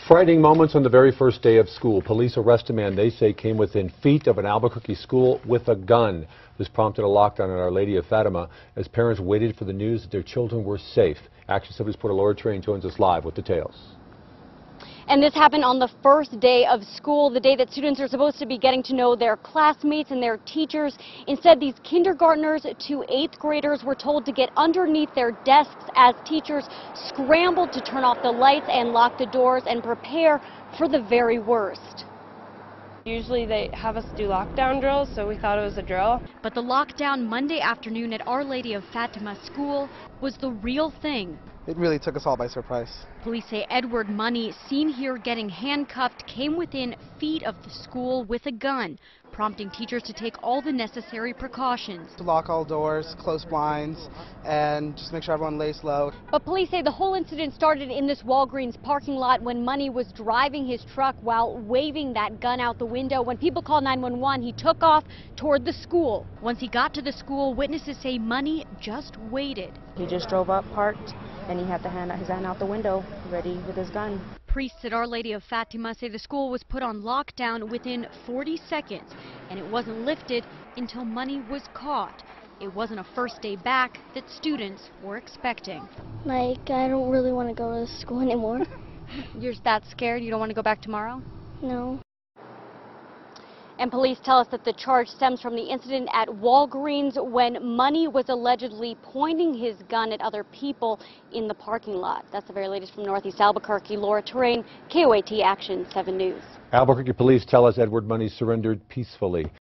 Frightening moments on the very first day of school. Police arrest a man they say came within feet of an Albuquerque school with a gun. This prompted a lockdown at Our Lady of Fatima as parents waited for the news that their children were safe. Action 7's reporter Laura Train joins us live with details. And this happened on the first day of school, the day that students are supposed to be getting to know their classmates and their teachers. Instead, these kindergartners to 8th graders were told to get underneath their desks as teachers scrambled to turn off the lights and lock the doors and prepare for the very worst. Usually they have us do lockdown drills, so we thought it was a drill. But the lockdown Monday afternoon at Our Lady of Fatima school was the real thing. It really took us all by surprise. Police say Edward Money, seen here getting handcuffed, came within feet of the school with a gun, prompting teachers to take all the necessary precautions. To lock all doors, close blinds, and just make sure everyone lays low. But police say the whole incident started in this Walgreens parking lot when Money was driving his truck while waving that gun out the window. When people called 911, he took off toward the school. Once he got to the school, witnesses say Money just waited. He just drove up, parked, and he had his hand out the window, ready with his gun. Priests at Our Lady of Fatima say the school was put on lockdown within 40 seconds, and it wasn't lifted until Money was caught. It wasn't a first day back that students were expecting. I don't really want to go to school anymore. You're that scared? You don't want to go back tomorrow? No. And police tell us that the charge stems from the incident at Walgreens when Money was allegedly pointing his gun at other people in the parking lot. That's the very latest from Northeast Albuquerque. Laura Train, KOAT Action 7 News. Albuquerque police tell us Edward Money surrendered peacefully.